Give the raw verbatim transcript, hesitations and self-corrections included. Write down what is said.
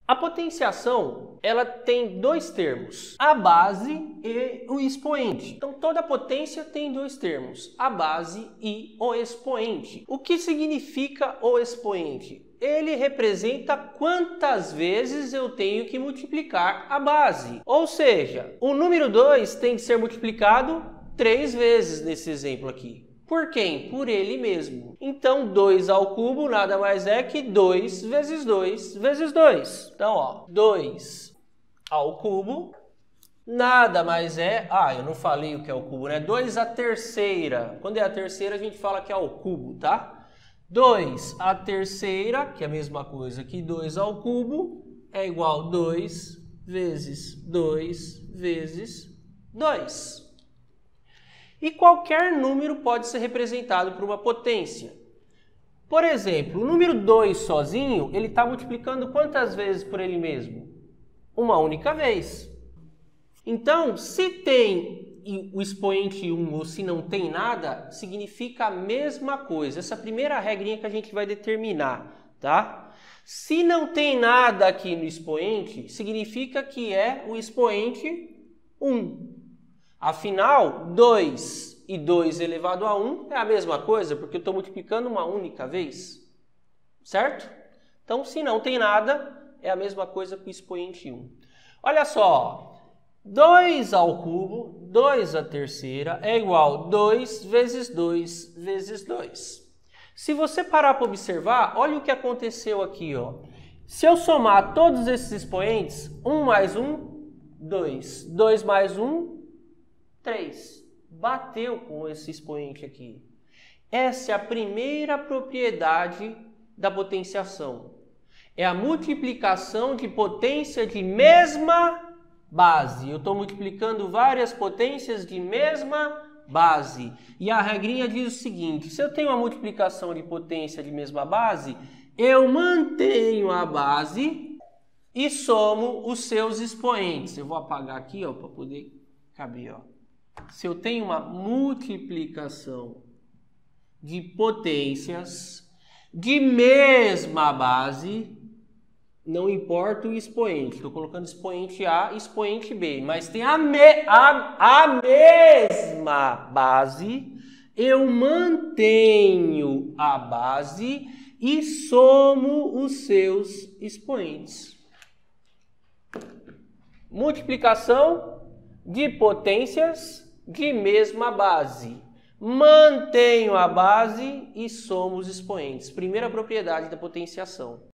A potenciação, ela tem dois termos, a base e o expoente. Então, toda potência tem dois termos, a base e o expoente. O que significa o expoente? Ele representa quantas vezes eu tenho que multiplicar a base. Ou seja, o número dois tem que ser multiplicado três vezes nesse exemplo aqui. Por quem? Por ele mesmo. Então, dois ao cubo nada mais é que dois vezes dois vezes dois. Então, ó, dois ao cubo nada mais é... Ah, eu não falei o que é o cubo, né? dois à terceira. Quando é a terceira, a gente fala que é o cubo, tá? dois à terceira, que é a mesma coisa que dois ao cubo, é igual a dois vezes dois vezes dois. E qualquer número pode ser representado por uma potência. Por exemplo, o número dois sozinho, ele está multiplicando quantas vezes por ele mesmo? Uma única vez. Então, se tem o expoente um ou se não tem nada, significa a mesma coisa. Essa é a primeira regrinha que a gente vai determinar, tá? Se não tem nada aqui no expoente, significa que é o expoente um. Afinal, dois e dois elevado a um é a mesma coisa, porque eu estou multiplicando uma única vez, certo? Então, se não tem nada, é a mesma coisa que o expoente um. Olha só, dois ao cubo, dois à terceira, é igual a dois vezes dois vezes dois. Se você parar para observar, olha o que aconteceu aqui, ó. Se eu somar todos esses expoentes, um mais um, dois. dois mais um, três. Bateu com esse expoente aqui. Essa é a primeira propriedade da potenciação. É a multiplicação de potência de mesma base. Eu estou multiplicando várias potências de mesma base. E a regrinha diz o seguinte: se eu tenho uma multiplicação de potência de mesma base, eu mantenho a base e somo os seus expoentes. Eu vou apagar aqui, ó, para poder caber, ó. Se eu tenho uma multiplicação de potências de mesma base, não importa o expoente, estou colocando expoente A e expoente B, mas tem a, me, a, a mesma base, eu mantenho a base e somo os seus expoentes. Multiplicação de potências de mesma base. Mantenho a base e somo os expoentes. Primeira propriedade da potenciação.